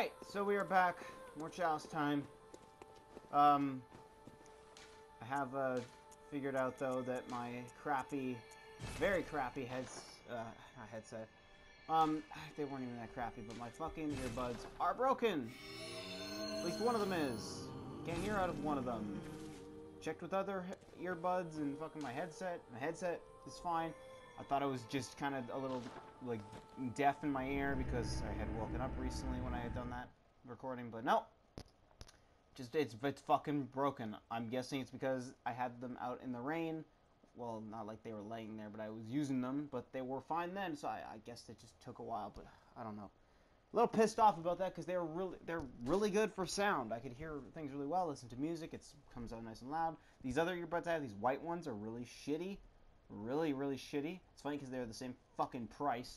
Alright, so we are back. More Chalice time. I have figured out, though, that my crappy, very crappy not headset. They weren't even that crappy, but my fucking earbuds are broken! At least one of them is. Can't hear out of one of them. Checked with other earbuds and fucking my headset. My headset is fine. I thought I was just kind of a little, like, deaf in my ear because I had woken up recently when I had done that recording, but no. Just, it's fucking broken. I'm guessing it's because I had them out in the rain. Well, not like they were laying there, but I was using them, but they were fine then, so I guess it just took a while, but I don't know. A little pissed off about that because they're really good for sound. I could hear things really well, listen to music, it comes out nice and loud. These other earbuds I have, these white ones, are really shitty. Really shitty. It's funny because they're the same fucking price.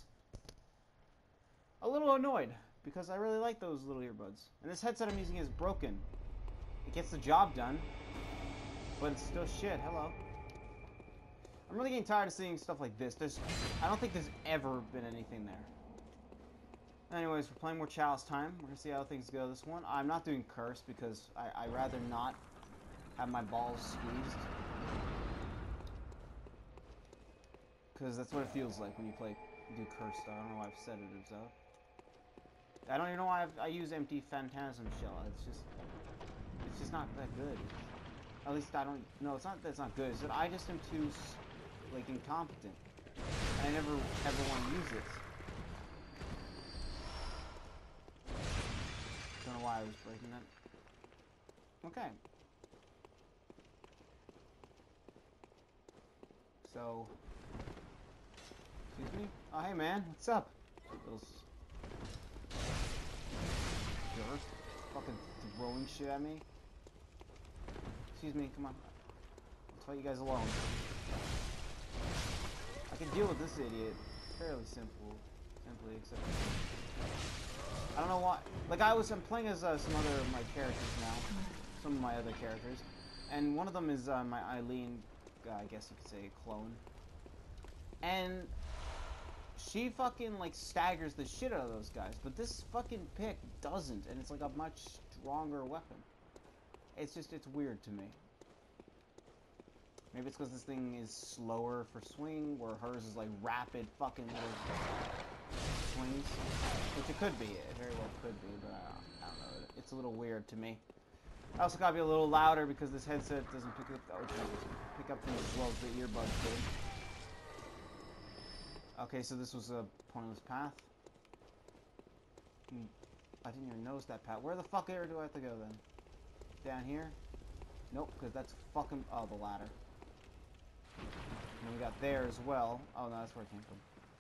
A little annoyed because I really like those little earbuds. And this headset I'm using is broken. It gets the job done, but it's still shit. Hello. I'm really getting tired of seeing stuff like this. I don't think there's ever been anything there. Anyways, we're playing more Chalice time. We're gonna see how things go this one. I'm not doing Curse because I'd rather not have my balls squeezed. Because that's what it feels like when you do Curse. I don't know why I've set it as that. I don't even know why I use empty Phantasm Shell. It's just not that good. At least I don't. No, it's not that it's not good. It's that I just am too, like, incompetent. And I never ever want to use it. Don't know why I was breaking that. Okay. So. Excuse me? Oh, hey, man. What's up? Little jerk. Fucking throwing shit at me. Excuse me, come on. I'll fight you guys alone. I can deal with this idiot fairly simply, except I don't know why. Like, I'm playing as some other of my characters now. Some of my other characters. And one of them is my Eileen, I guess you could say, clone. And she fucking, like, staggers the shit out of those guys. But this fucking pick doesn't. And it's, like, a much stronger weapon. It's weird to me. Maybe it's because this thing is slower for swing, where hers is, like, rapid fucking little swings. Which it could be. It very well could be, but I don't know. It's a little weird to me. I also gotta be a little louder because this headset doesn't pick up things as well as the earbuds do. Okay, so this was a pointless path. I didn't even notice that path. Where the fuck do I have to go then? Down here? Nope, because that's fucking... Oh, the ladder. And we got there as well. Oh, no, that's where it came from.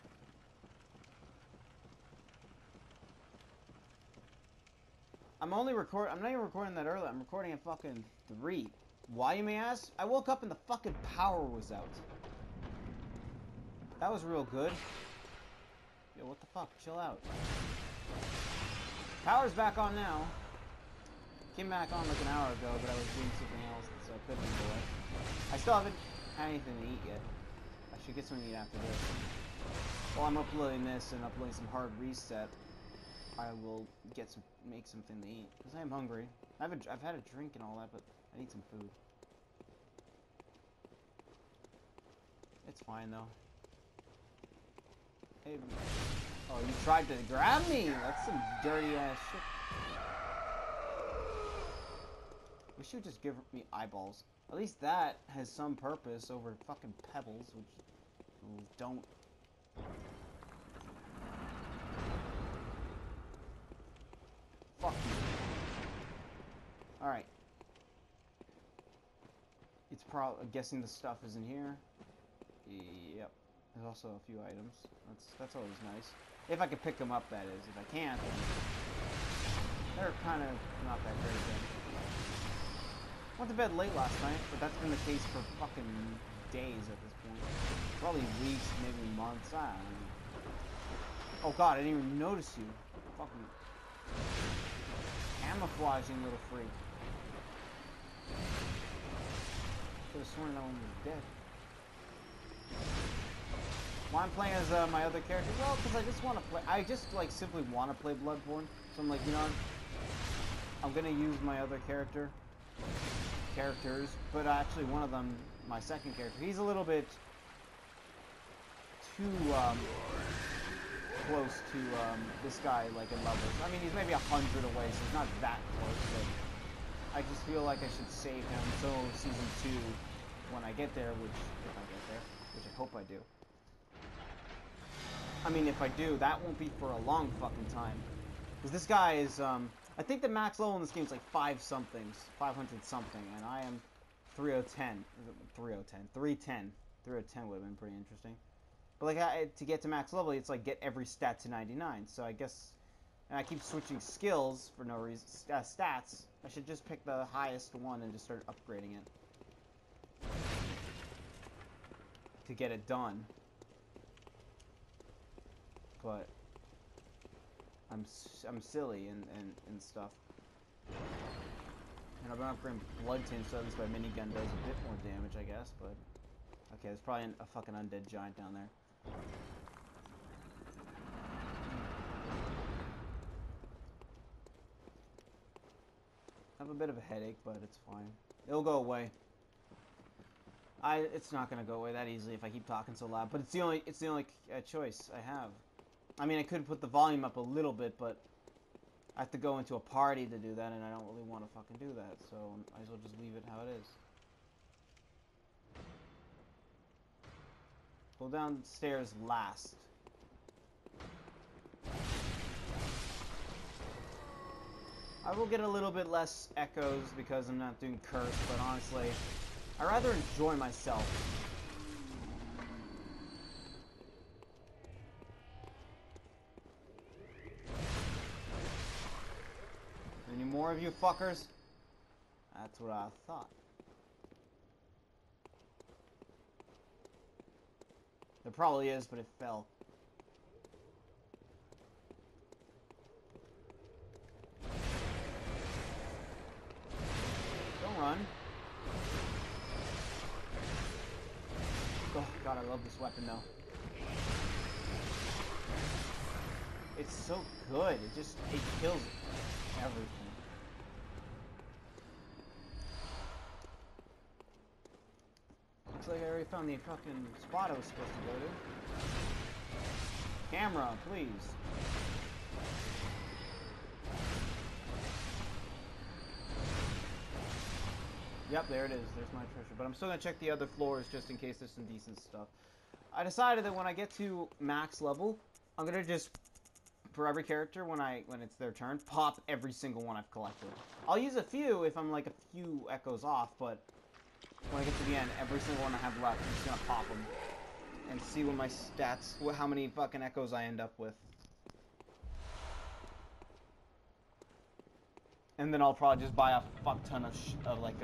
I'm not even recording that early. I'm recording at fucking 3. Why, you may ask? I woke up and the fucking power was out. That was real good. Yo, what the fuck? Chill out. Power's back on now. Came back on like an hour ago, but I was doing something else, so I couldn't do it. I still haven't had anything to eat yet. I should get something to eat after this. While I'm uploading this and uploading some hard reset, I will make something to eat because I am hungry. I've had a drink and all that, but I need some food. It's fine though. Hey, oh, you tried to grab me! That's some dirty ass shit. Wish you would just give me eyeballs. At least that has some purpose over fucking pebbles, which don't. Fuck you. Alright. It's probably... I'm guessing the stuff is in here. Yep. There's also a few items. That's always nice. If I can pick them up, that is. If I can't, then they're kind of not that great then. Went to bed late last night, but that's been the case for fucking days at this point. Probably weeks, maybe months. I don't know. Oh god, I didn't even notice you. Fucking camouflaging little freak. Could have sworn that one was dead. Why I'm playing as my other character? Well, because I just want to play. I just like simply want to play Bloodborne. So I'm like, you know what? I'm gonna use my other characters, but actually one of them, my second character, he's a little bit too close to this guy, like in levels. I mean, he's maybe 100 away, so he's not that close, but I just feel like I should save him so Season 2, when I get there, which, if I get there, which I hope I do. I mean, if I do, that won't be for a long fucking time. Because this guy is, I think the max level in this game is like 500-something, and I am 310. 310 would have been pretty interesting. But like, to get to max level, it's like get every stat to 99. So I guess, and I keep switching skills for no reason, stats. I should just pick the highest one and just start upgrading it to get it done. But I'm silly and stuff. And I've been upgrading Blood Tin, so at least my minigun does a bit more damage, I guess. But okay, there's probably a fucking undead giant down there. I have a bit of a headache, but it's fine. It'll go away. It's not gonna go away that easily if I keep talking so loud. But it's the only choice I have. I mean, I could put the volume up a little bit, but I have to go into a party to do that, and I don't really want to fucking do that. So I might as well just leave it how it is. Go downstairs last. I will get a little bit less echoes because I'm not doing curse, but honestly, I rather enjoy myself. Any more of you fuckers? That's what I thought. There probably is, but it fell. Don't run. Oh god, I love this weapon though. It's so good. It kills everything. Looks like I already found the fucking spot I was supposed to go to. Camera, please. Yep, there it is. There's my treasure. But I'm still gonna check the other floors just in case there's some decent stuff. I decided that when I get to max level, I'm gonna just, for every character, when it's their turn, pop every single one I've collected. I'll use a few if I'm like a few echoes off, but when I get to the end, every single one I have left, I'm just gonna pop them and see what my stats, how many fucking echoes I end up with. And then I'll probably just buy a fuck ton of like,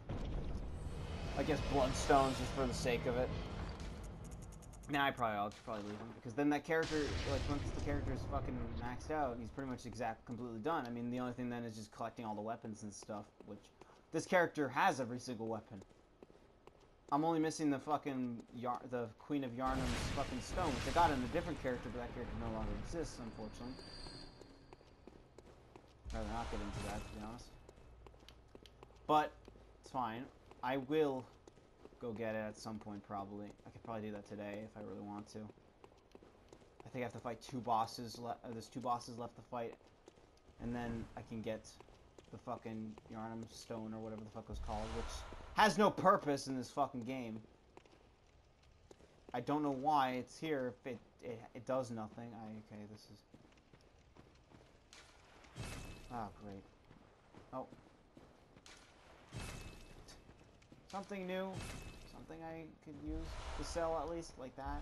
I guess bloodstones just for the sake of it. Nah, I'll just probably leave him, because then that character, like, once the character is fucking maxed out, he's pretty much completely done. I mean, the only thing then is just collecting all the weapons and stuff, which this character has every single weapon. I'm only missing the fucking the Queen of Yharnam's fucking stone, which I got in a different character, but that character no longer exists, unfortunately. I'd rather not get into that, to be honest. But it's fine. I will go get it at some point, probably. I could probably do that today if I really want to. I think I have to fight two bosses. There's two bosses left to fight, and then I can get the fucking Yharnam stone or whatever the fuck it was called, which has no purpose in this fucking game. I don't know why it's here if it does nothing. Okay, this is... Oh, great. Oh. Something new. Something I could use to sell, at least, like that.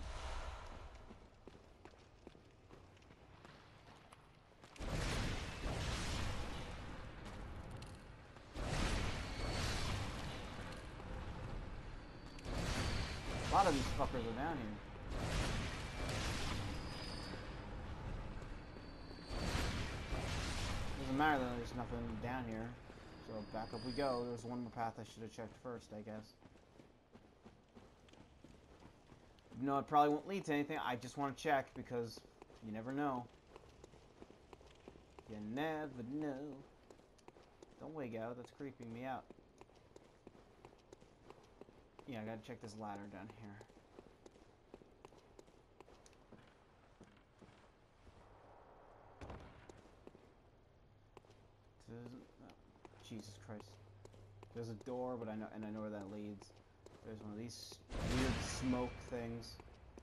A lot of these fuckers are down here. Doesn't matter though, there's nothing down here. So back up we go. There's one more path I should have checked first, I guess. No, it probably won't lead to anything. I just want to check because you never know. You never know. Don't wig out, that's creeping me out. Yeah, I gotta check this ladder down here. Oh, Jesus Christ. There's a door, but I know where that leads. There's one of these weird smoke things.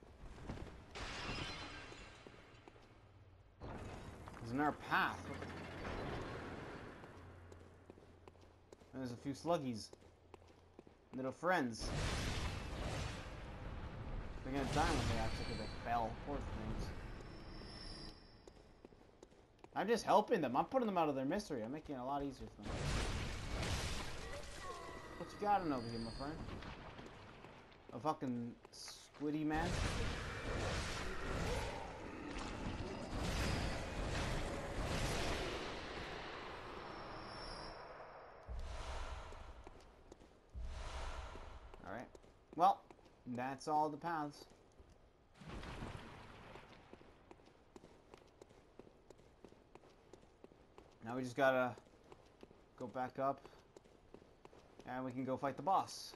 There's another path. And there's a few sluggies. Little friends. They're gonna die when they actually, because they fell. Poor things. I'm just helping them. I'm putting them out of their misery. I'm making it a lot easier for them. What you got in over here, my friend? A fucking squiddy man? Alright. Well, that's all the paths. Now we just gotta go back up and we can go fight the boss.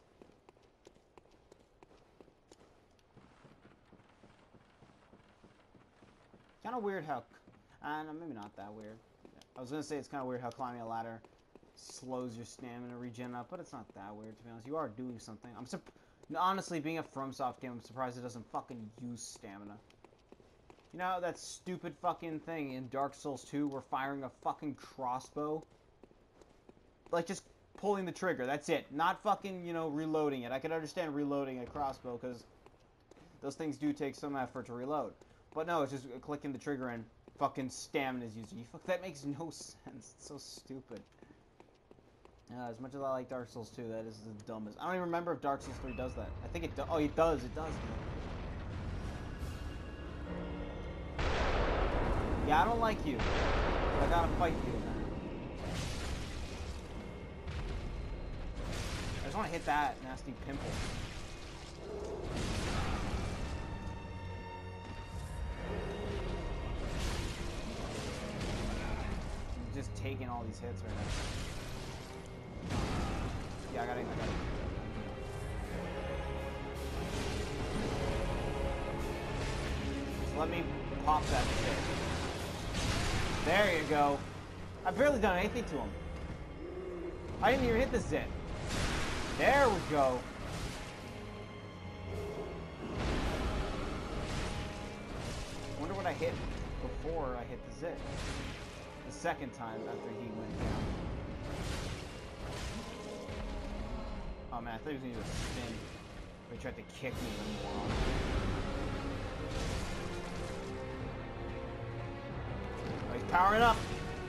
Kind of weird how, no, maybe not that weird. I was gonna say it's kind of weird how climbing a ladder slows your stamina regen up, but it's not that weird, to be honest. You are doing something. Honestly, being a FromSoft game, I'm surprised it doesn't fucking use stamina. You know that stupid fucking thing in Dark Souls 2 where firing a fucking crossbow? Like, just pulling the trigger, that's it. Not fucking, you know, reloading it. I can understand reloading a crossbow, because those things do take some effort to reload. But no, it's just clicking the trigger and fucking stamina's used. That makes no sense. It's so stupid. As much as I like Dark Souls 2, that is the dumbest. I don't even remember if Dark Souls 3 does that. I think it does. Oh, it does. It does. Yeah, I don't like you. I gotta fight you now. I just want to hit that nasty pimple. I'm just taking all these hits right now. Yeah, I got it. Just let me pop that shit. There you go. I've barely done anything to him. I didn't even hit the zit. There we go. I wonder what I hit before I hit the zit. The second time after he went down. Oh man, I thought he was going to do a spin. But he tried to kick me with the moron. Oh, he's powering up.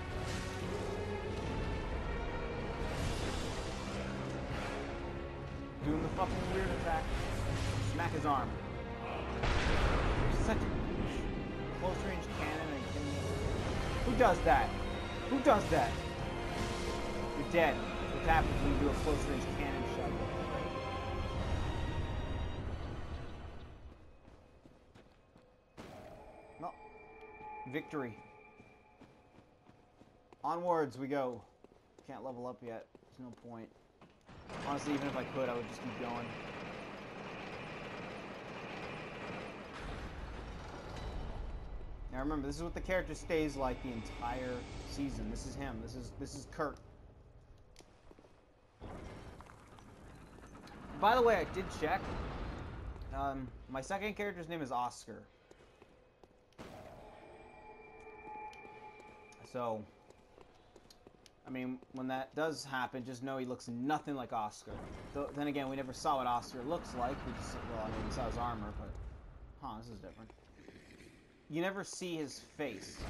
Doing the fucking weird attack. Smack his arm. He's such a close range cannon and can... Who does that? Who does that? You're dead. What happens when you do a close range cannon shot? Well, victory. Onwards we go. Can't level up yet. There's no point. Honestly, even if I could, I would just keep going. Now remember, this is what the character stays like the entire season. This is him. This is Kurt. By the way, I did check. My second character's name is Oscar. So, I mean, when that does happen, just know he looks nothing like Oscar. Though, then again, we never saw what Oscar looks like. We just, well, I mean, we saw his armor, but... Huh, this is different. You never see his face.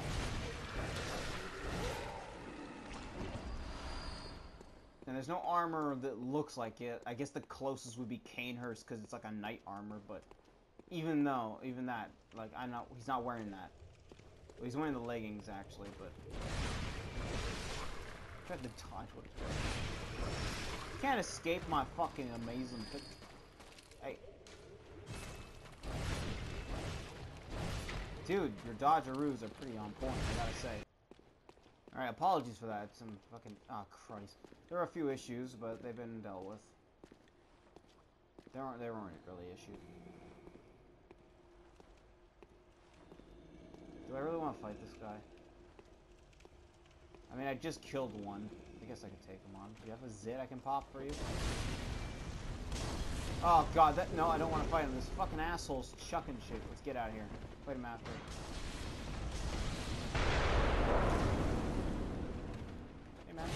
And there's no armor that looks like it. I guess the closest would be Kanehurst, because it's like a knight armor, but... Even that, like, he's not wearing that. Well, he's wearing the leggings, actually, but... Tried to dodge what it's worth. You can't escape my fucking amazing pick. Hey. Dude, your dodgeroos are pretty on point, I gotta say. Alright, apologies for that. Some fucking... Oh, Christ. There are a few issues, but they've been dealt with. They weren't really issues. Do I really want to fight this guy? I mean, I just killed one. I guess I can take him on. Do you have a zit I can pop for you? Oh, God. No, I don't want to fight him. This fucking asshole's chucking shit. Let's get out of here. Fight him after. Hey, man.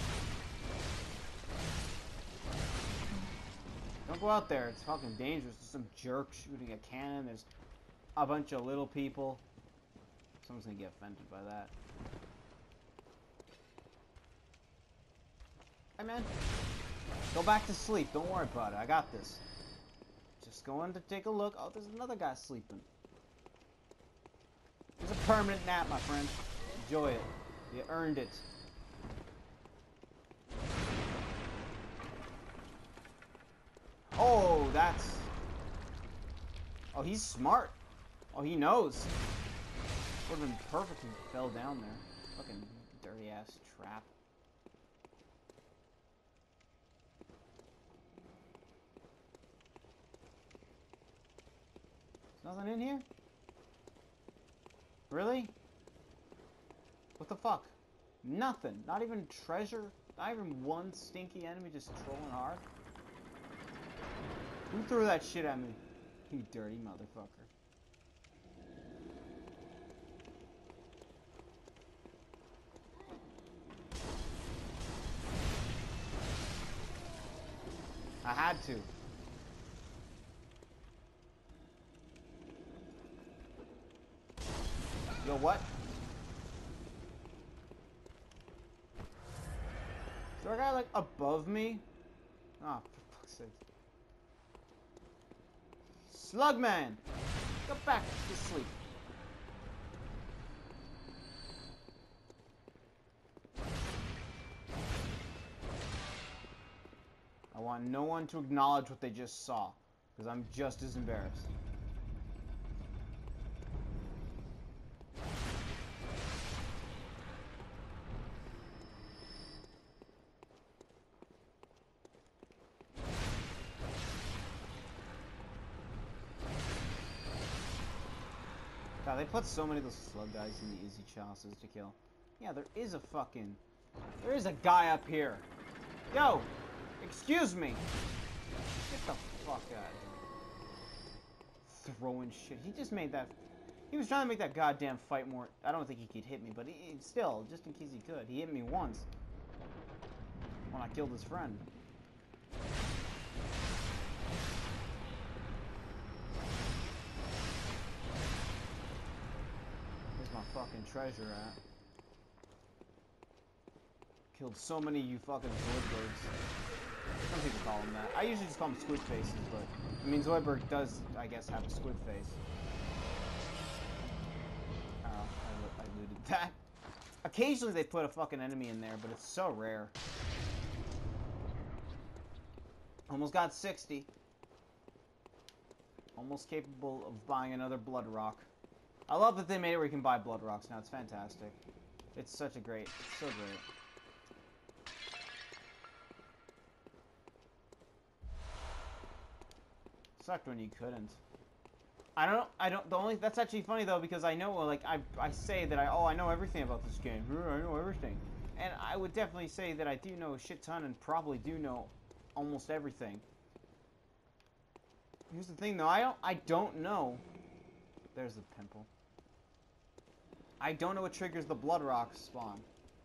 Don't go out there. It's fucking dangerous. There's some jerk shooting a cannon. There's a bunch of little people. Someone's gonna get offended by that. Hey, man. Go back to sleep. Don't worry about it. I got this. Just going to take a look. Oh, there's another guy sleeping. It's a permanent nap, my friend. Enjoy it. You earned it. Oh, that's... Oh, he's smart. Oh, he knows. Would have been perfect if he fell down there. Fucking dirty ass trap. There's nothing in here? Really? What the fuck? Nothing. Not even treasure? Not even one stinky enemy just trolling hard? Who threw that shit at me? You dirty motherfucker. I had to. Yo, what? Is there a guy, like, above me? Oh, for fuck's sake. Slugman! Go back to sleep. I want no one to acknowledge what they just saw, because I'm just as embarrassed. God, they put so many of those slug guys in the easy chances to kill. Yeah, there is a guy up here. Yo! Excuse me! Get the fuck out of here. Throwing shit. He just made that... He was trying to make that goddamn fight more... I don't think he could hit me, but still, just in case he could. He hit me once. When I killed his friend. Where's my fucking treasure at? Killed so many of you fucking Zoidbergs. Some people call them that. I usually just call them squid faces, but... I mean, Zoidberg does, I guess, have a squid face. Oh, I alluded that. Occasionally they put a fucking enemy in there, but it's so rare. Almost got 60. Almost capable of buying another Blood Rock. I love that they made it where you can buy Blood Rocks now. It's fantastic. It's so great. Sucked when you couldn't. That's actually funny though, because I know, like, I say that I know everything about this game. I know everything. And I would definitely say that I do know a shit ton and probably do know almost everything. Here's the thing though, I don't know. There's the pimple. I don't know what triggers the Blood Rock spawn.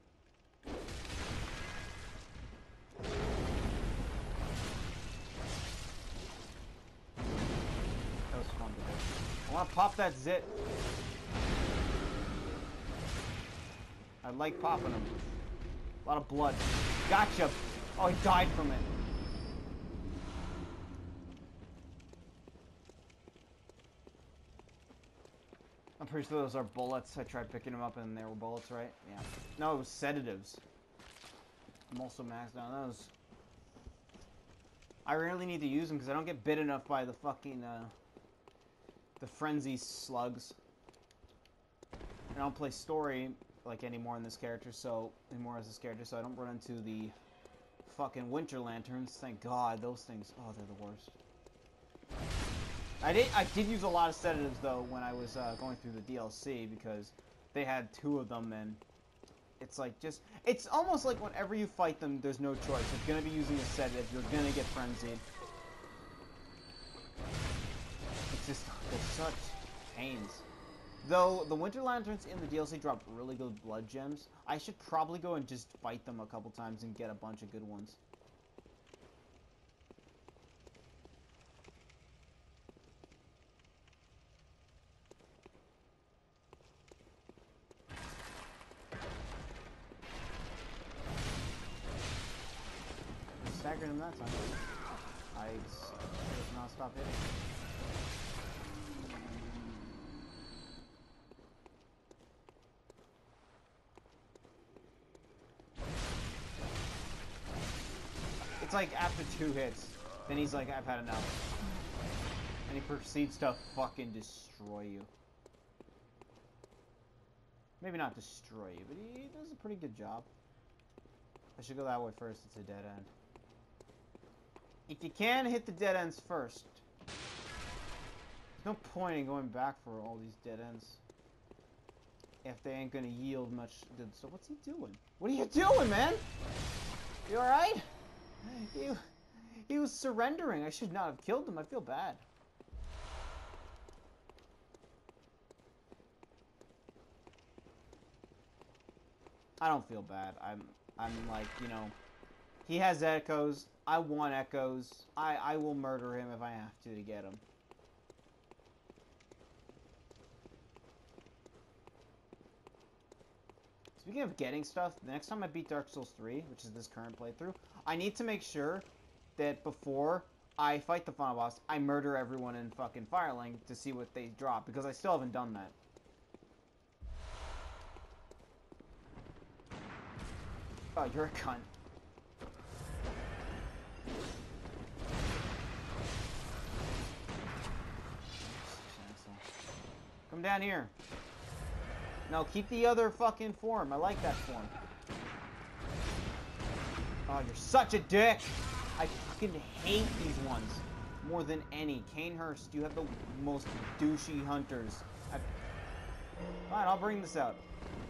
That was fun to do. I want to pop that zit. I like popping them. A lot of blood. Gotcha! Oh, he died from it. I'm pretty sure those are bullets. I tried picking them up and they were bullets, right? Yeah. No, it was sedatives. I'm also maxed on those. I rarely need to use them because I don't get bit enough by the fucking, the frenzy slugs. I don't play story like anymore in this character, so anymore as this character, so I don't run into the fucking winter lanterns. Thank God, those things. Oh, they're the worst. I did use a lot of sedatives though when I was going through the DLC because they had 2 of them, and it's like it's almost like whenever you fight them, there's no choice. You're gonna be using a sedative. You're gonna get frenzied. It's just they're such pains. Though the winter lanterns in the DLC drop really good blood gems, I should probably go and just fight them a couple times and get a bunch of good ones. Staggered him that time. I did not stop hitting. It's like after 2 hits, then he's like, I've had enough. And he proceeds to fucking destroy you. Maybe not destroy you, but he does a pretty good job. I should go that way first, it's a dead end. If you can hit the dead ends first, there's no point in going back for all these dead ends if they ain't gonna yield much good. So what's he doing? What are you doing, man? You alright? He was surrendering. I should not have killed him. I feel bad. I don't feel bad. I'm like, you know, he has echoes. I want echoes. I will murder him if I have to get him. Speaking of getting stuff, the next time I beat Dark Souls 3, which is this current playthrough, I need to make sure that before I fight the final boss, I murder everyone in fucking Firelink to see what they drop, because I still haven't done that. Oh, you're a cunt. Come down here. No, keep the other fucking form. I like that form. Oh, you're such a dick. I fucking hate these ones more than any. Canehurst, you have the most douchey hunters. Fine, I'll bring this out.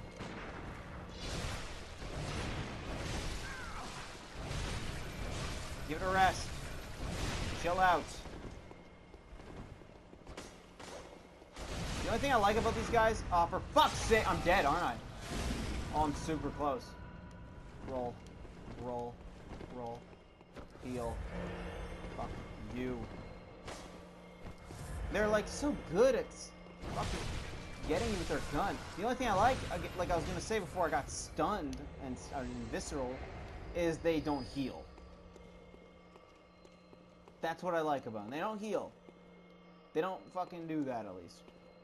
Give it a rest. Chill out. The only thing I like about these guys, for fuck's sake, I'm dead, aren't I? Oh, I'm super close. Roll. Roll. Roll. Heal. Fuck you. They're like so good at fucking getting you with their gun. The only thing I like I was gonna say before I got stunned and visceral, is they don't heal. That's what I like about them. They don't heal. They don't fucking do that, at least.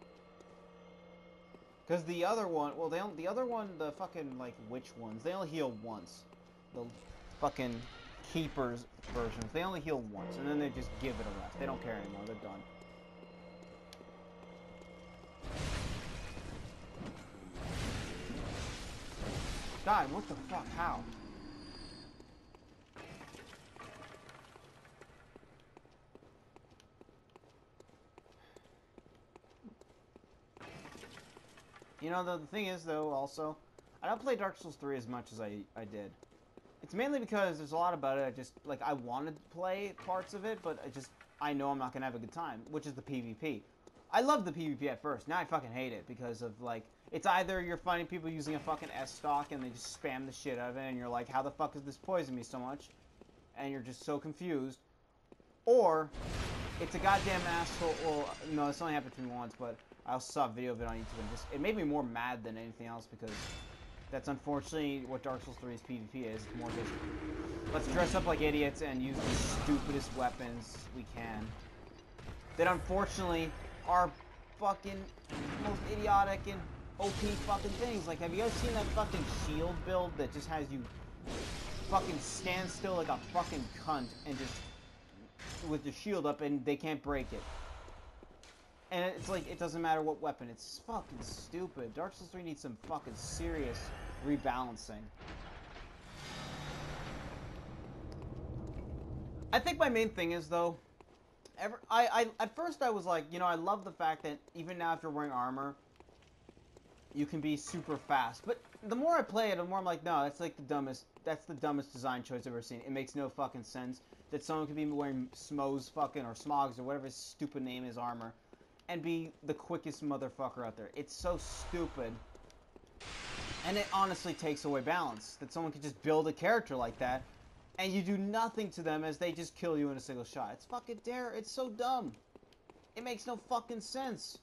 Because the other one, well, the other one, the fucking, like, witch ones, they only heal once. The fucking keepers versions, they only heal once, and then they just give it a rest. They don't care anymore. They're done. God, what the fuck? How? You know, the thing is, though, also, I don't play Dark Souls 3 as much as I did. It's mainly because there's a lot about it, I wanted to play parts of it, but I know I'm not gonna have a good time, which is the PvP. I loved the PvP at first, now I fucking hate it, because of, like, it's either you're finding people using a fucking S-stock, and they just spam the shit out of it, and you're like, how the fuck is this poisoning me so much? And you're just so confused. Or, it's a goddamn asshole, well, no, this only happened to me once, but I also saw a video of it on YouTube, and it made me more mad than anything else, because that's unfortunately what Dark Souls 3's PvP is. It's more just, let's dress up like idiots and use the stupidest weapons we can. That unfortunately are fucking most idiotic and OP fucking things. Like, have you guys seen that fucking shield build that just has you fucking stand still like a fucking cunt and just with the shield up and they can't break it? And it's like, it doesn't matter what weapon. It's fucking stupid. Dark Souls 3 needs some fucking serious rebalancing. I think my main thing is, though, at first I was like, you know, I love the fact that even now after wearing armor, you can be super fast. But the more I play it, the more I'm like, no, that's like that's the dumbest design choice I've ever seen. It makes no fucking sense that someone could be wearing Smo's fucking, or Smog's, or whatever his stupid name is, armor, and be the quickest motherfucker out there. It's so stupid. And it honestly takes away balance, that someone could just build a character like that, and you do nothing to them as they just kill you in a single shot. It's fucking dare. It's so dumb. It makes no fucking sense.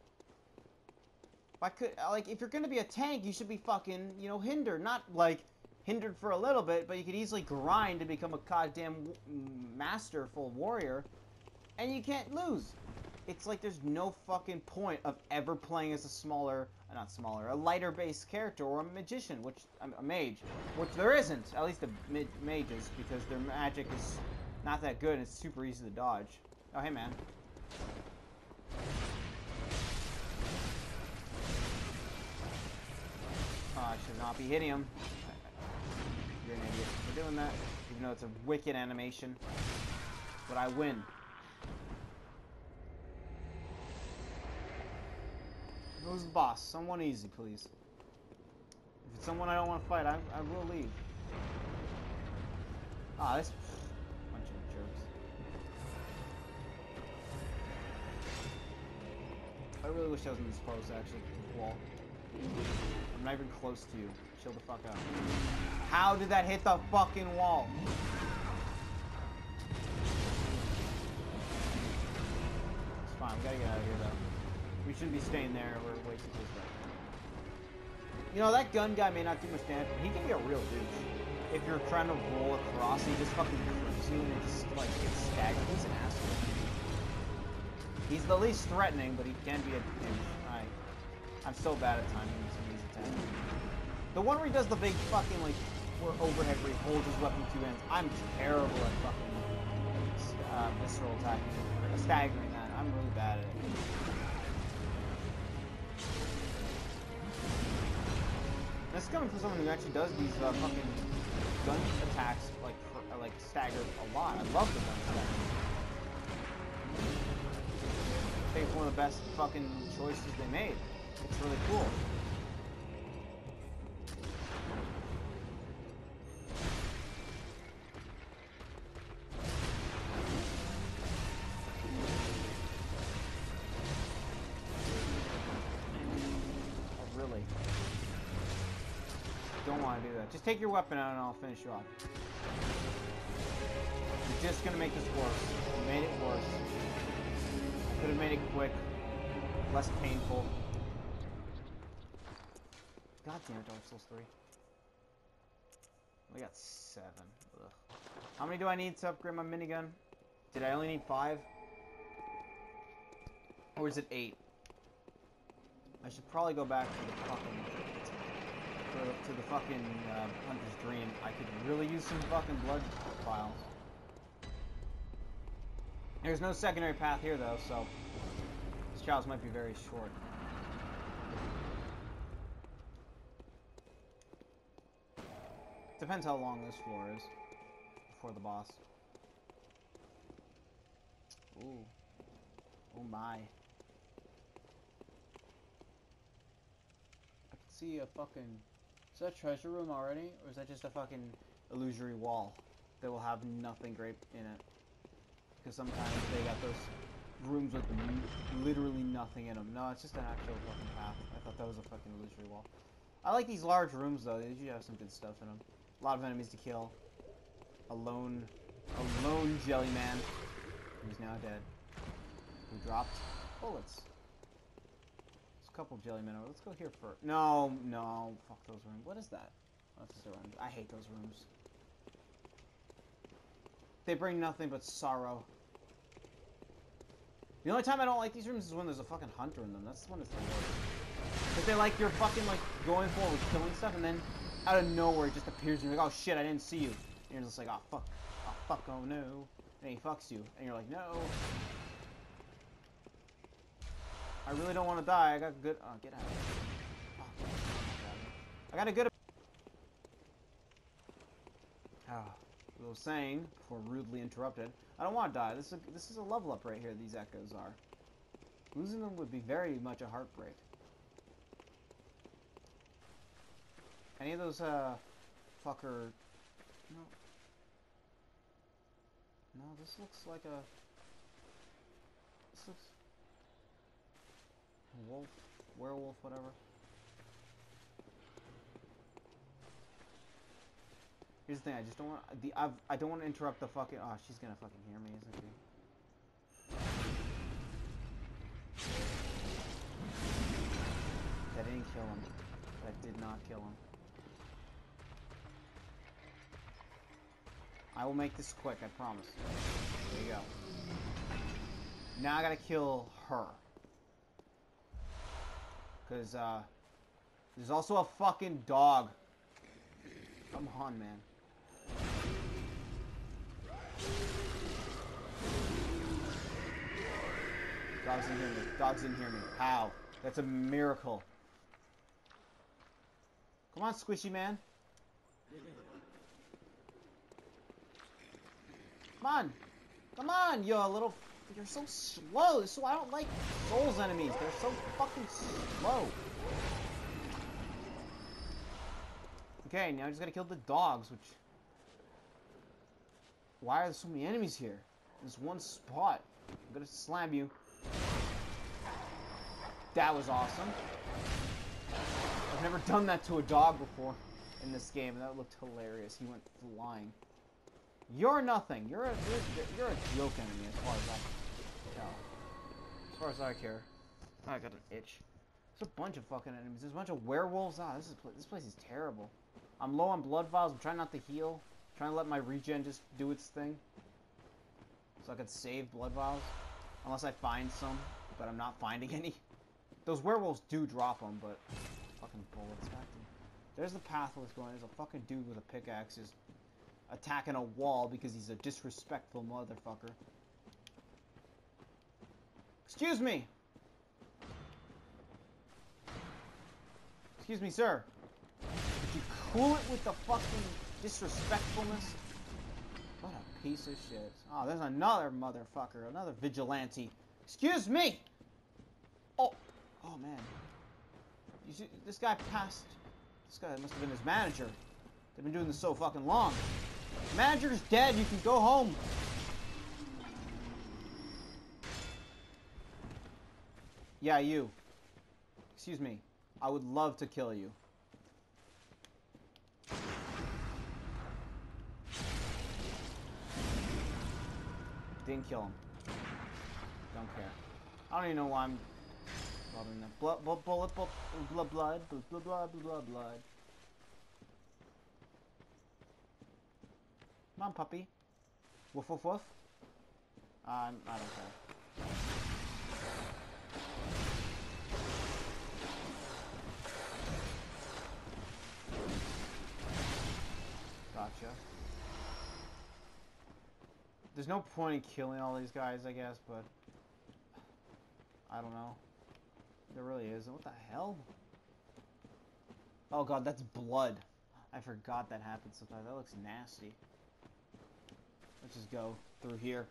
If you're gonna be a tank, you should be fucking, you know, hindered. Not, like, hindered for a little bit, but you could easily grind to become a goddamn masterful warrior, and you can't lose. It's like there's no fucking point of ever playing as a lighter-based character, or a magician, a mage, which there isn't, at least the mages, because their magic is not that good, and it's super easy to dodge. Oh, hey, man. Oh, I should not be hitting him. You're an idiot for doing that, even though it's a wicked animation. But I win. Who's the boss? Someone easy, please. If it's someone I don't want to fight, I will leave. Ah, this bunch of jerks. I really wish I was in this pose, actually. Wall. I'm not even close to you. Chill the fuck out. How did that hit the fucking wall? It's fine. We gotta get out of here, though. We shouldn't be staying there. We're way too close back. You know, that gun guy may not do much damage, but he can be a real douche. If you're trying to roll across, he just fucking creeps you and it just, like, gets staggered. He's an asshole. He's the least threatening, but he can be a douche. I'm so bad at timing some of these attacks. The one where he does the big fucking, like, overhead where he holds his weapon with two hands. I'm terrible at fucking visceral attacking. Staggering that. I'm really bad at it. This is coming from someone who actually does these fucking gun attacks, like staggered a lot. I love the gun stagger. I think it's one of the best fucking choices they made. It's really cool. Oh, really? Don't want to do that. Just take your weapon out and I'll finish you off. You're just gonna make this worse. You made it worse. I could have made it quick, less painful. God damn it, Dark Souls 3. We got 7. Ugh. How many do I need to upgrade my minigun? Did I only need 5? Or is it 8? I should probably go back to the fucking... Hunter's Dream. I could really use some fucking blood files. There's no secondary path here, though, so... This challenge might be very short. Depends how long this floor is before the boss. Ooh. Oh my. I can see a fucking... Is that a treasure room already? Or is that just a fucking illusory wall that will have nothing great in it? Because sometimes they got those rooms with literally nothing in them. No, it's just an actual fucking path. I thought that was a fucking illusory wall. I like these large rooms though. They usually have some good stuff in them. A lot of enemies to kill. A lone jelly man who's now dead. Who dropped bullets. There's a couple jelly men over. Let's go here first. No, fuck those rooms. What is that? Oh, that's the rooms. I hate those rooms. They bring nothing but sorrow. The only time I don't like these rooms is when there's a fucking hunter in them. That's when it's the worst. Because they like, you're fucking like going forward killing stuff and then out of nowhere it just appears and you're like, oh shit, I didn't see you. And you're just like, oh fuck, oh no. And he fucks you. And you're like, no. I really don't want to die. I got good... Oh, get out of here. Oh, I got a good... Oh, as I was saying, before rudely interrupted, I don't want to die. This is a level up right here, these echoes are. Losing them would be very much a heartbreak. Any of those, fucker... No. No, this looks like a... This looks... Wolf, werewolf, whatever. Here's the thing, I just don't want... I don't want to interrupt the fucking... Oh, she's gonna fucking hear me, isn't she? That didn't kill him. That did not kill him. I will make this quick, I promise. There you go. Now I gotta kill her. Because, there's also a fucking dog. Come on, man. Dogs didn't hear me. Dogs didn't hear me. How? That's a miracle. Come on, squishy man. Come on. Come on, you little... You're so slow. So I don't like Souls enemies. They're so fucking slow. Okay, now I just gotta kill the dogs, which... Why are there so many enemies here? There's one spot. I'm gonna slam you. That was awesome. I've never done that to a dog before in this game, and that looked hilarious. He went flying. You're nothing. You're a joke enemy as far as I can tell. As far as I care. I got an itch. There's a bunch of fucking enemies. There's a bunch of werewolves. Ah, this place is terrible. I'm low on blood vials. I'm trying not to heal. I'm trying to let my regen just do its thing. So I can save blood vials. Unless I find some, but I'm not finding any. Those werewolves do drop them, but fucking bullets back them. There's the path where it's going. There's a fucking dude with a pickaxe just attacking a wall because he's a disrespectful motherfucker. Excuse me! Excuse me, sir. Could you cool it with the fucking disrespectfulness? What a piece of shit. Oh, there's another motherfucker. Another vigilante. Excuse me! Oh! Oh, man. You see, this guy passed... This guy must have been his manager. They've been doing this so fucking long. The manager's dead. You can go home. Yeah, you. Excuse me. I would love to kill you. Didn't kill him. Don't care. I don't even know why I'm bothering that. Blood. Come on, puppy. Woof, woof, woof. I don't care. Gotcha. There's no point in killing all these guys, I guess, but... I don't know. There really isn't. What the hell? Oh god, that's blood. I forgot that happened sometimes. That looks nasty. Let's just go through here.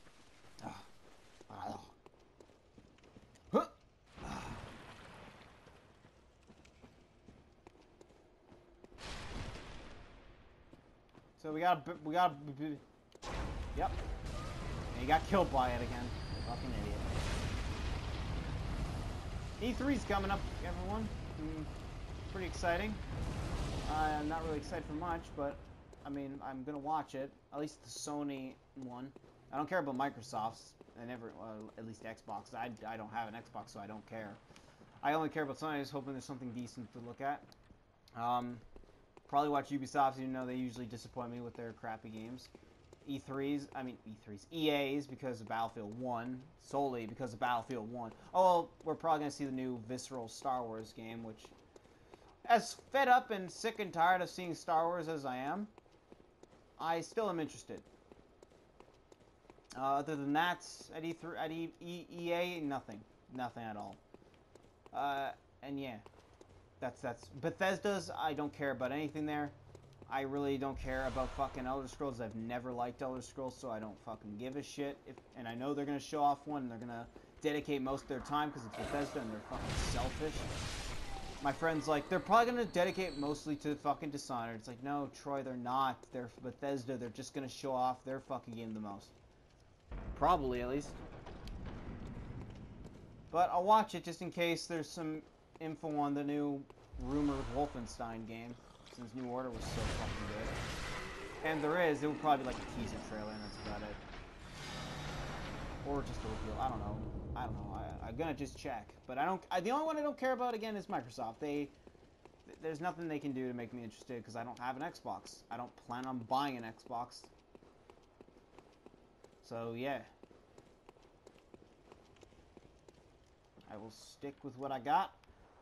So we got. Yep. And he got killed by it again. Fucking idiot. E3's coming up, everyone. Pretty exciting. I'm not really excited for much, but I mean, I'm gonna watch it. At least the Sony one. I don't care about Microsoft's. I never, at least Xbox. I don't have an Xbox, so I don't care. I only care about Sony. I'm just hoping there's something decent to look at. Probably watch Ubisoft, even though they usually disappoint me with their crappy games. EA's because of Battlefield 1, solely because of Battlefield 1. Oh, well, we're probably going to see the new Visceral Star Wars game, which, as fed up and sick and tired of seeing Star Wars as I am, I still am interested. Other than that, at EA, nothing. nothing at all. And yeah, that's Bethesda's. I don't care about anything there. I really don't care about fucking Elder Scrolls. I've never liked Elder Scrolls, so I don't fucking give a shit. And I know they're gonna show off one, and they're gonna dedicate most of their time because it's Bethesda and they're fucking selfish. My friend's like, they're probably gonna dedicate mostly to fucking Dishonored. It's like, no, Troy, they're not. They're Bethesda. They're just gonna show off their fucking game the most. Probably, at least. But I'll watch it just in case there's some info on the new rumored Wolfenstein game, since New Order was so fucking good. And there is. It would probably be like a teaser trailer, and that's about it. Or just a reveal. I don't know. I'm gonna just check. But the only one I don't care about, again, is Microsoft. There's nothing they can do to make me interested, because I don't have an Xbox. I don't plan on buying an Xbox. So, yeah. I will stick with what I got.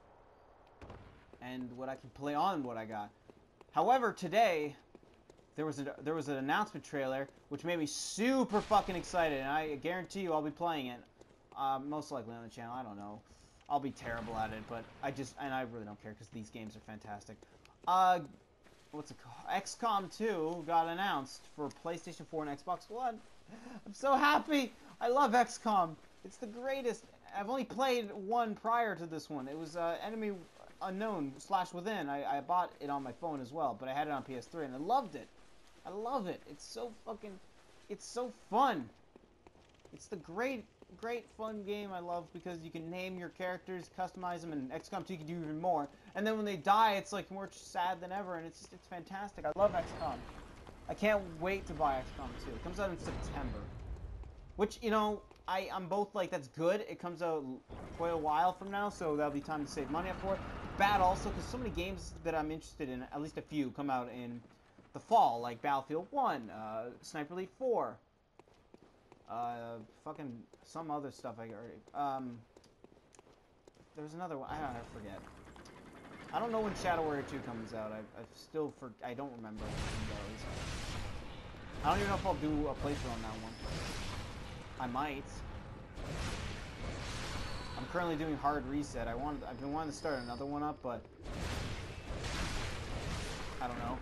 And what I can play on what I got. However, today, there was an announcement trailer, which made me super fucking excited, and I guarantee you I'll be playing it. Most likely on the channel, I don't know. I'll be terrible at it, but I really don't care, because these games are fantastic. What's it called? XCOM 2 got announced for PlayStation 4 and Xbox One. I'm so happy! I love XCOM. It's the greatest. I've only played one prior to this one. It was Enemy Unknown / Within. I bought it on my phone as well, but I had it on PS3 and I loved it. I love it. It's so fun. It's the great fun game I love because you can name your characters, customize them, and XCOM 2 you can do even more. And then when they die, it's like more sad than ever, and it's fantastic. I love XCOM. I can't wait to buy XCOM 2. It comes out in September. Which, you know, I'm both like, that's good. It comes out quite a while from now, so that'll be time to save money up for it. Bad also, because so many games that I'm interested in, at least a few, come out in the fall, like Battlefield 1, Sniper Elite 4, fucking some other stuff I already, there's another one, I forget. I don't know when Shadow Warrior 2 comes out. I don't remember when it goes. I don't even know if I'll do a playthrough on that one. I might. I'm currently doing Hard Reset. I've been wanting to start another one up, but I don't know.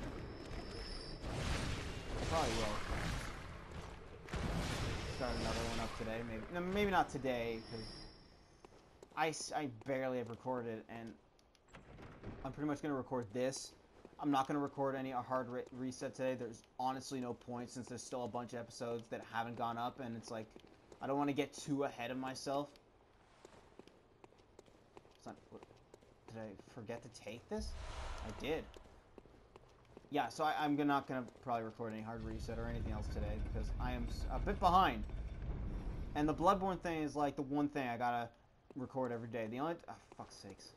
I probably will start another one up today. Maybe not today, because I barely have recorded, and I'm pretty much going to record this. I'm not going to record any Hard Reset today. There's honestly no point, since there's still a bunch of episodes that haven't gone up, and it's like, I don't want to get too ahead of myself. Did I forget to take this? I did. Yeah, so I'm not going to probably record any Hard Reset or anything else today, because I am a bit behind. And the Bloodborne thing is like the one thing I gotta record every day. The only... Oh, fuck's sakes.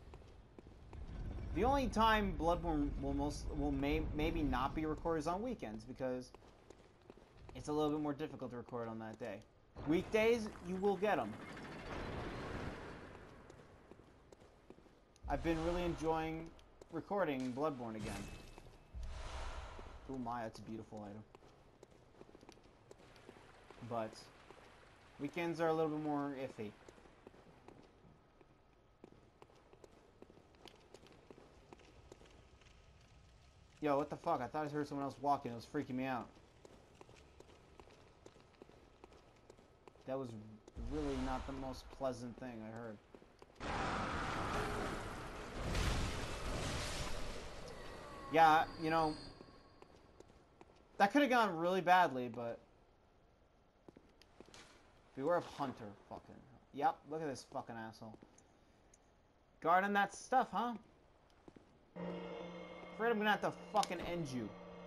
The only time Bloodborne will maybe not be recorded is on weekends, because it's a little bit more difficult to record on that day. Weekdays, you will get them. I've been really enjoying recording Bloodborne again. Oh my, that's a beautiful item. But weekends are a little bit more iffy. Yo, what the fuck? I thought I heard someone else walking. It was freaking me out. That was really not the most pleasant thing I heard. Yeah, you know, that could have gone really badly, but beware of Hunter. Fucking. Yep, look at this fucking asshole. Guarding that stuff, huh? Afraid I'm gonna have to fucking end you.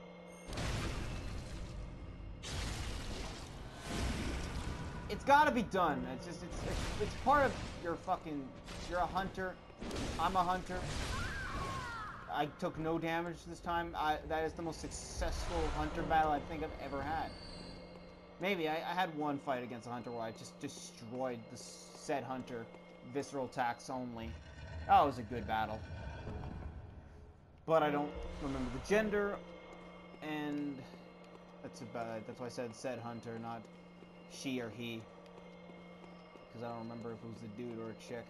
It's gotta be done. It's just, it's part of your fucking, you're a hunter, I'm a hunter. I took no damage this time. That is the most successful hunter battle I think I've ever had. Maybe, I had one fight against a hunter where I just destroyed the said hunter. Visceral attacks only. That was a good battle. But I don't remember the gender, and that's about it. That's why I said hunter, not she or he. because I don't remember if it was a dude or a chick.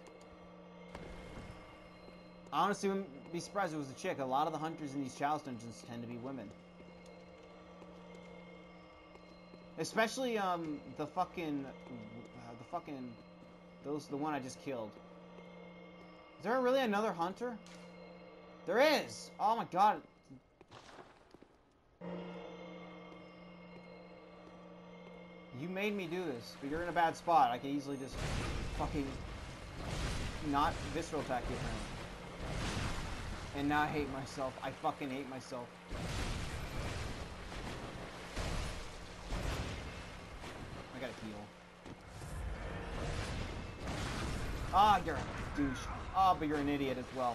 I honestly wouldn't be surprised if it was a chick. A lot of the hunters in these chalice dungeons tend to be women. Especially, the one I just killed. Is there really another hunter? There is! Oh my god. You made me do this, but you're in a bad spot. I could easily just fucking not visceral attack you apparently. And now I hate myself. I fucking hate myself. I gotta heal. Ah, you're a douche. Ah, but you're an idiot as well.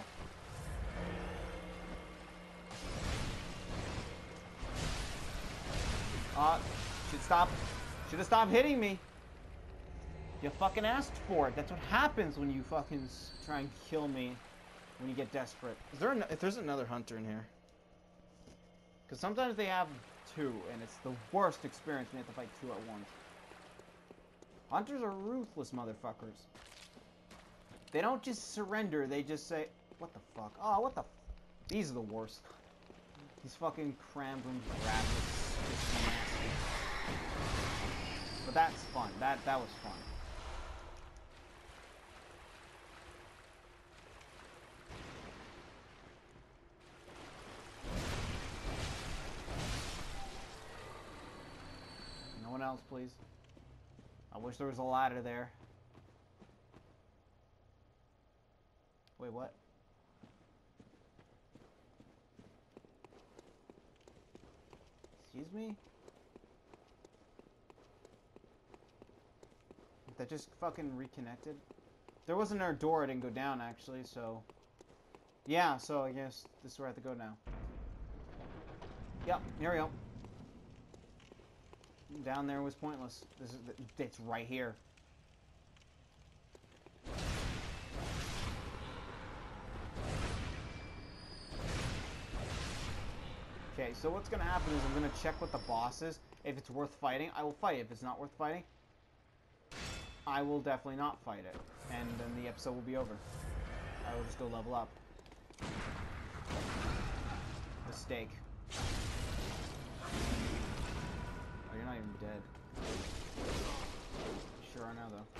Should have stopped hitting me. You fucking asked for it. That's what happens when you fucking try and kill me when you get desperate. If there's another hunter in here? Because sometimes they have two, and it's the worst experience when you have to fight two at once. Hunters are ruthless motherfuckers. They don't just surrender, they just say, what the fuck? Oh, what the these are the worst. These fucking Crambrand rabbits. Just nasty. But that's fun. That was fun. No one else, please. I wish there was a ladder there. Wait, what? Excuse me? That just fucking reconnected? There wasn't a door, I didn't go down actually, so... Yeah, so I guess this is where I have to go now. Yep, here we go. Down there was pointless. It's right here. Okay, so what's gonna happen is I'm gonna check with the bosses. If it's worth fighting, I will fight. If it's not worth fighting, I will definitely not fight it. And then the episode will be over. I will just go level up. Mistake. Oh, you're not even dead. Sure are now, though.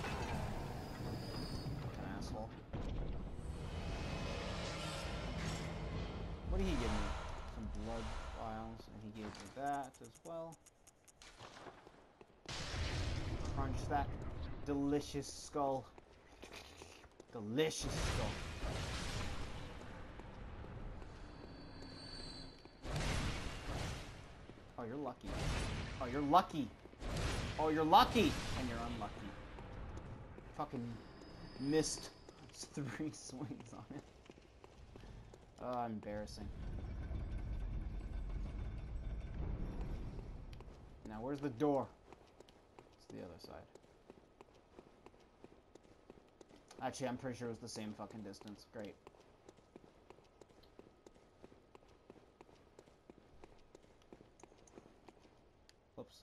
An asshole. What did he give me? Some blood vials, and he gave me that as well. Crunch that delicious skull. Delicious skull. Oh, you're lucky. Oh, you're lucky. Oh, you're lucky. And you're unlucky. Fucking missed 3 swings on it. Oh, embarrassing. Now, where's the door? It's the other side. Actually, I'm pretty sure it was the same fucking distance. Great. Whoops.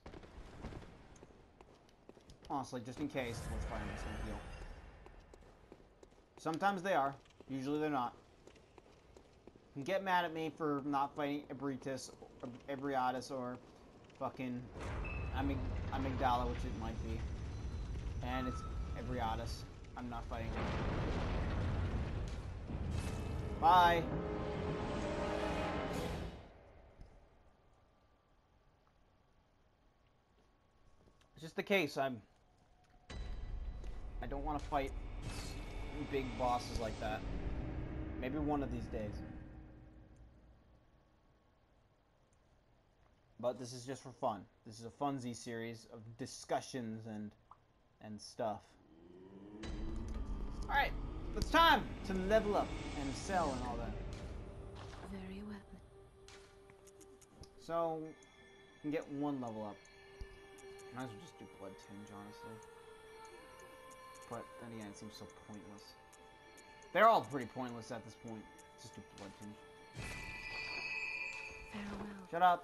Honestly, just in case, let's find this one heal. Sometimes they are. Usually they're not. You can get mad at me for not fighting Ebrietas, or fucking Amygdala, which it might be. And it's Ebrietas. I'm not fighting him. Bye! It's just the case, I don't want to fight big bosses like that. Maybe one of these days. But this is just for fun. This is a funzy series of discussions and stuff. Alright, it's time to level up and sell and all that. Very well. So, you can get 1 level up. Might as well just do Blood Tinge, honestly. But then again, it seems so pointless. They're all pretty pointless at this point. Just do Blood Tinge. Farewell. Shut up!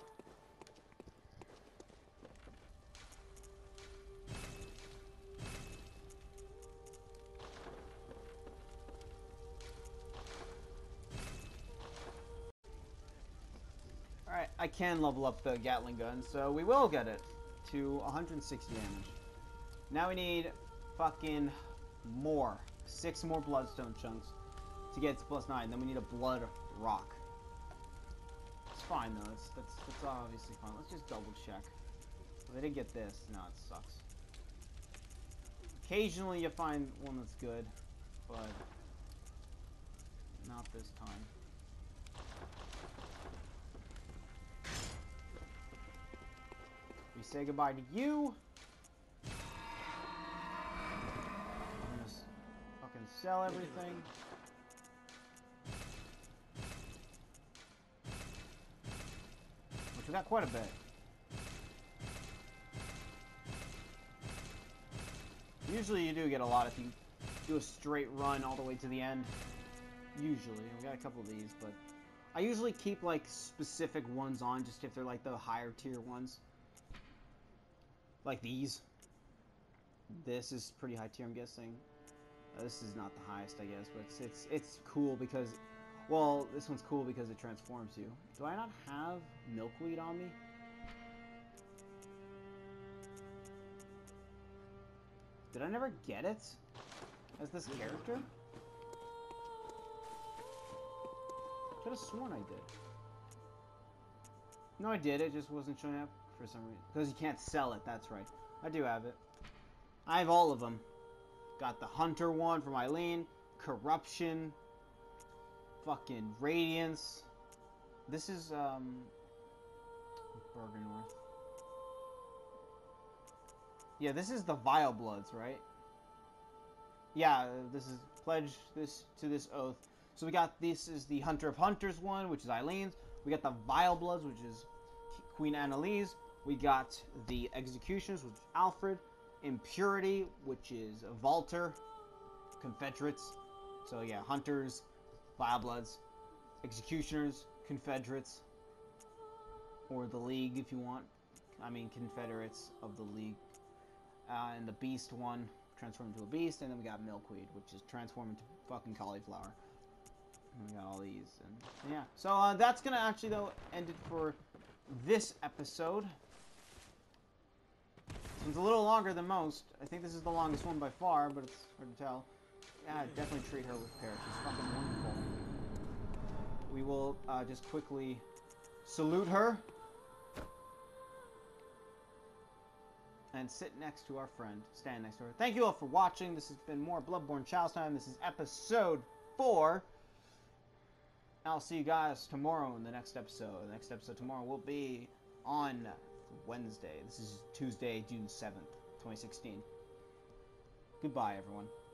I can level up the Gatling gun, so we will get it to 160 damage. Now we need fucking more. 6 more bloodstone chunks to get to +9. Then we need a blood rock. It's fine though. That's obviously fine. Let's just double check. They didn't get this. No, it sucks. Occasionally you find one that's good, but not this time. We say goodbye to you. I'm gonna fucking sell everything. Which we got quite a bit. Usually you do get a lot if you do a straight run all the way to the end. Usually. We got a couple of these, but I usually keep like specific ones on just if they're like the higher tier ones. Like these. This is pretty high tier, I'm guessing. This is not the highest, I guess, but it's cool because, well, this one's cool because it transforms you. Do I not have milkweed on me? Did I never get it as this character? Could have sworn I did. No, I did. It just wasn't showing up for some reason. Because you can't sell it. That's right. I do have it. I have all of them. Got the Hunter one from Eileen. Corruption. Fucking Radiance. This is, Bergenworth. Yeah, this is the Vile Bloods, right? Yeah, this is pledge this to this oath. So we got this is the Hunter of Hunters one, which is Eileen's. We got the Vile Bloods, which is Queen Annalise. We got the Executioners, which is Alfred. Impurity, which is Valter. Confederates. So yeah, Hunters, Vile Bloods, Executioners, Confederates, or the League if you want. I mean Confederates of the League. And the Beast one transformed into a beast, and then we got Milkweed, which is transformed into fucking cauliflower. And we got all these, and yeah. So that's gonna actually though end it for this episode. This one's a little longer than most. I think this is the longest one by far, but it's hard to tell. Yeah, definitely treat her with care. She's fucking wonderful. We will just quickly salute her. And sit next to our friend. Stand next to her. Thank you all for watching. This has been more Bloodborne Child's Time. This is episode 4. I'll see you guys tomorrow in the next episode. The next episode tomorrow will be on Wednesday. This is Tuesday, June 7th, 2016. Goodbye, everyone.